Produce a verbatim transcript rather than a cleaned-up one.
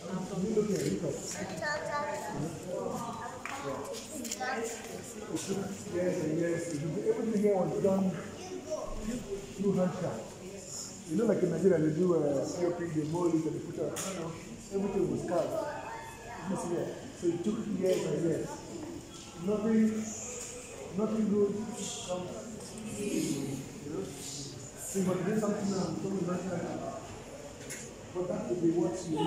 You look at it. Yes, yes. Everything here was done through handcraft. You know, like in Nigeria, they do a P O P, they mold it and they put it on. You know, everything was carved. You see here. So it took years and years. Nothing, nothing good comes easily. You know? So you must do something now, something national. But that would be what you